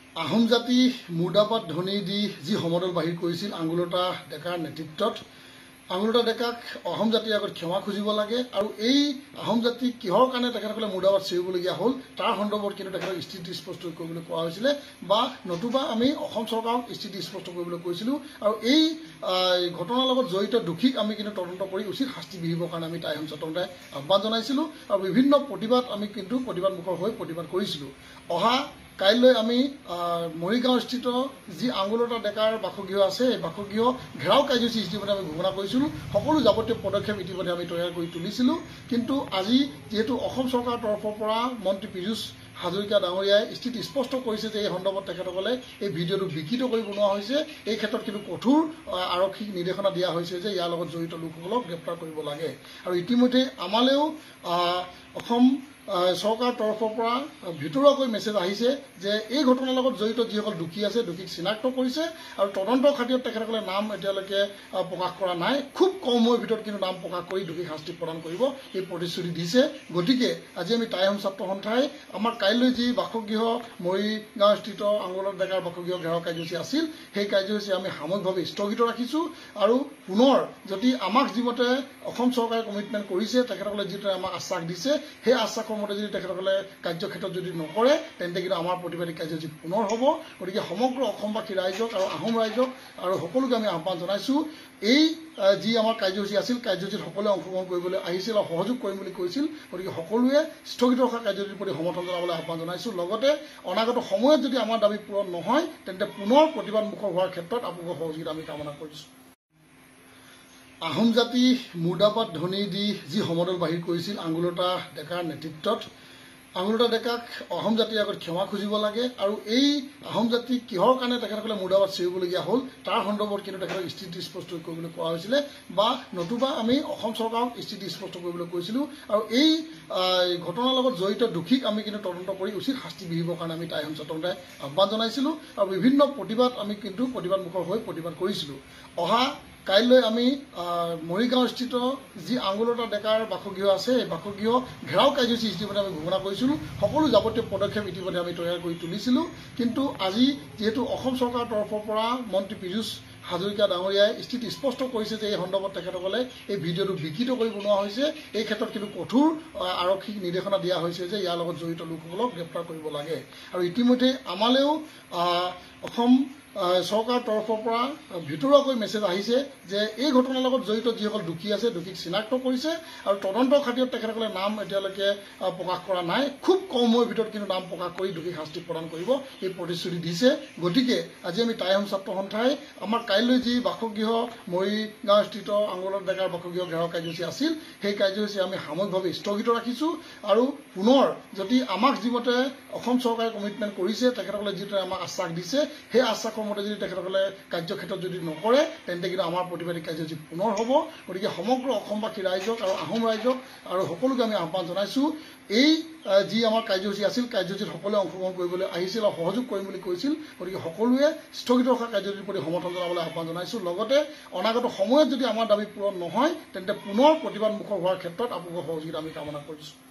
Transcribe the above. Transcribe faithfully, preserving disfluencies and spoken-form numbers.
আহোম জাতি মুৰ্দাবাদ ধ্বনি দি যি সমদল বাহিৰ কৰিছিল আঙুলতা ডেকাৰ নেতৃত্বত আঙুলতা ডেকাক আহোম জাতিৰ আগত ক্ষমা খুজিব লাগে আৰু এই আহোম জাতি কিহৰ কাৰণে তেখেতসকলে মুৰ্দাবাদ চিৰিবলগীয়া হ'ল তাৰ সন্দৰ্ভত কিন্তু তেখেতক স্থিতি স্পষ্ট কৰিবলৈ কোৱা হৈছিলে বা নতুবা আমি অসম চৰকাৰক স্থিতি স্পষ্ট কৰিবলৈ কৈছিলোঁ আৰু এই ঘটনাৰ লগত জড়িত দোষীক আমি কিন্তু তদন্ত কৰি উচিত শাস্তি বিহিবৰ কাৰণে আমি টাই আহোম ছাত্ৰসন্থাই আহ্বান জনাইছিলোঁ আৰু বিভিন্ন প্ৰতিবাদ আমি কিন্তু প্ৰতিবাদমুখৰ হৈ প্ৰতিবাদ কৰিছিলোঁ। অহা কাইলৈ আমি মৰিগাঁওস্থিত যি আঙুলতা ডেকাৰ বাসগৃহ আছে এই বাসগৃহ ঘেৰাও কাৰ্যসূচী ইতিমধ্যে আমি ঘোষণা কৰিছিলোঁ। সকলো যাৱতীয় পদক্ষেপ ইতিমধ্যে আমি তৈয়াৰ কৰি তুলিছিলোঁ। কিন্তু আজি যিহেতু অসম চৰকাৰৰ তৰফৰ পৰা মন্ত্ৰী পীযুষ হাজৰিকা ডাঙৰীয়াই স্থিতি স্পষ্ট কৰিছে যে এই সন্দৰ্ভত তেখেতসকলে এই ভিডিঅ'টো বিকৃত কৰি বনোৱা হৈছে। এই ক্ষেত্ৰত কিন্তু কঠোৰ আৰক্ষীক নিৰ্দেশনা দিয়া হৈছে যে ইয়াৰ লগত জড়িত লোকসকলক গ্ৰেপ্তাৰ কৰিব লাগে। আৰু ইতিমধ্যে আমালৈও অসম চৰকাৰৰ তৰফৰ পৰা ভিতৰুৱাকৈ মেছেজ আহিছে যে এই ঘটনাৰ লগত জড়িত যিসকল দোষী আছে দোষীক চিনাক্ত কৰিছে আৰু তদন্তৰ খাতিৰত তেখেতসকলে নাম এতিয়ালৈকে প্ৰকাশ কৰা নাই। খুব কম সময়ৰ ভিতৰত কিন্তু নাম প্ৰকাশ কৰি দোষীক শাস্তি প্ৰদান কৰিব এই প্ৰতিশ্ৰুতি দিছে। গতিকে আজি আমি টাই আহোম ছাত্ৰ সন্থাই আমাৰ কাইলৈ যি বাসগৃহ মৰিগাঁওস্থিত আঙুলতা ডেকাৰ বাসগৃহ ঘেৰাও কাৰ্যসূচী আছিল সেই কাৰ্যসূচী আমি সাময়িকভাৱে স্থগিত ৰাখিছোঁ আৰু পুনৰ যদি আমাক যিমতে অসম চৰকাৰে কমিটমেণ্ট কৰিছে তেখেতসকলে যিটো আমাক আশ্বাস দিছে সেই আশ্বাসৰ মতে যদি তেখেতসকলে কাৰ্যক্ষেত্ৰত যদি নকৰে তেন্তে কিন্তু আমাৰ প্ৰতিবাদী কাৰ্যসূচী পুনৰ হ'ব। গতিকে সমগ্ৰ অসমবাসী ৰাইজক আৰু আহোম ৰাইজক আৰু সকলোকে আমি আহ্বান জনাইছোঁ এই যি আমাৰ কাৰ্যসূচী আছিল কাৰ্যসূচীত সকলোৱে অংশগ্ৰহণ কৰিবলৈ আহিছিল আৰু সহযোগ কৰিম বুলি কৈছিল। গতিকে সকলোৱে স্থগিত ৰখা কাৰ্যসূচীৰ প্ৰতি সমৰ্থন জনাবলৈ আহ্বান জনাইছোঁ। লগতে অনাগত সময়ত যদি আমাৰ দাবী পূৰণ নহয় তেন্তে পুনৰ প্ৰতিবাদমুখৰ হোৱাৰ ক্ষেত্ৰত আপোনালোকৰ সহযোগিতা আমি কামনা কৰিছোঁ। আহোম জাতি মুৰ্দাবাদ ধ্বনি দি যি সমদল বাহিৰ কৰিছিল আঙুলতা ডেকাৰ নেতৃত্বত আঙুলতা ডেকাক আহোম জাতিৰ আগত ক্ষমা খুজিব লাগে আৰু এই আহোম জাতি কিহৰ কাৰণে তেখেতসকলে মুৰ্দাবাদ চিৰিবলগীয়া হ'ল তাৰ সন্দৰ্ভত কিন্তু তেখেতক স্থিতি স্পষ্ট কৰিবলৈ কোৱা হৈছিলে বা নতুবা আমি অসম চৰকাৰক স্থিতি স্পষ্ট কৰিবলৈ কৈছিলোঁ আৰু এই ঘটনাৰ লগত জড়িত দোষীক আমি কিন্তু তদন্ত কৰি উচিত শাস্তি বিহিবৰ কাৰণে আমি টাই আহোম ছাত্ৰসন্থাই আহ্বান জনাইছিলোঁ আৰু বিভিন্ন প্ৰতিবাদ আমি কিন্তু প্ৰতিবাদমুখৰ হৈ প্ৰতিবাদ কৰিছিলোঁ। অহা কাইলৈ আমি মৰিগাঁওস্থিত যি আঙুলতা ডেকাৰ বাসগৃহ আছে এই বাসগৃহ ঘেৰাও কাৰ্যসূচী ইতিমধ্যে আমি ঘোষণা কৰিছিলোঁ। সকলো যাৱতীয় পদক্ষেপ ইতিমধ্যে আমি তৈয়াৰ কৰি তুলিছিলোঁ। কিন্তু আজি যিহেতু অসম চৰকাৰৰ তৰফৰ পৰা মন্ত্ৰী পীযুষ হাজৰিকা ডাঙৰীয়াই স্থিতি স্পষ্ট কৰিছে যে এই সন্দৰ্ভত তেখেতসকলে এই ভিডিঅ'টো বিকৃত কৰি বনোৱা হৈছে। এই ক্ষেত্ৰত কিন্তু কঠোৰ আৰক্ষীক নিৰ্দেশনা দিয়া হৈছে যে ইয়াৰ লগত জড়িত লোকসকলক গ্ৰেপ্তাৰ কৰিব লাগে। আৰু ইতিমধ্যে আমালৈও অসম চৰকাৰৰ তৰফৰ পৰা ভিতৰুৱাকৈ মেছেজ আহিছে যে এই ঘটনাৰ লগত জড়িত যিসকল দোষী আছে দোষীক চিনাক্ত কৰিছে আৰু তদন্তৰ খাতিৰত তেখেতসকলে নাম এতিয়ালৈকে প্ৰকাশ কৰা নাই। খুব কম সময়ৰ ভিতৰত কিন্তু নাম প্ৰকাশ কৰি দোষীক শাস্তি প্ৰদান কৰিব এই প্ৰতিশ্ৰুতি দিছে। গতিকে আজি আমি টাই আহোম ছাত্ৰ সন্থাই আমাৰ কাইলৈ যি বাসগৃহ মৰিগাঁওস্থিত আঙুলতা ডেকাৰ বাসগৃহ ঘেৰাও কাৰ্যসূচী আছিল সেই কাৰ্যসূচী আমি সাময়িকভাৱে স্থগিত ৰাখিছোঁ আৰু পুনৰ যদি আমাক যিমতে অসম চৰকাৰে কমিটমেণ্ট কৰিছে তেখেতসকলে যিটো আমাক আশ্বাস দিছে সেই আশ্বাস মতে যদি তেখেতসকলে কাৰ্যক্ষেত্ৰত যদি নকৰে তেন্তে কিন্তু আমাৰ প্ৰতিবাদী কাৰ্যসূচী পুনৰ হ'ব। গতিকে সমগ্ৰ অসমবাসী ৰাইজক আৰু আহোম ৰাইজক আৰু সকলোকে আমি আহ্বান জনাইছোঁ এই যি আমাৰ কাৰ্যসূচী আছিল কাৰ্যসূচীত সকলোৱে অংশগ্ৰহণ কৰিবলৈ আহিছিল আৰু সহযোগ কৰিম বুলি কৈছিল। গতিকে সকলোৱে স্থগিত ৰখা কাৰ্যসূচীৰ প্ৰতি সমৰ্থন জনাবলৈ আহ্বান জনাইছোঁ। লগতে অনাগত সময়ত যদি আমাৰ দাবী পূৰণ নহয় তেন্তে পুনৰ প্ৰতিবাদমুখৰ হোৱাৰ ক্ষেত্ৰত আপোনালোকৰ সহযোগিতা আমি কামনা কৰিছোঁ।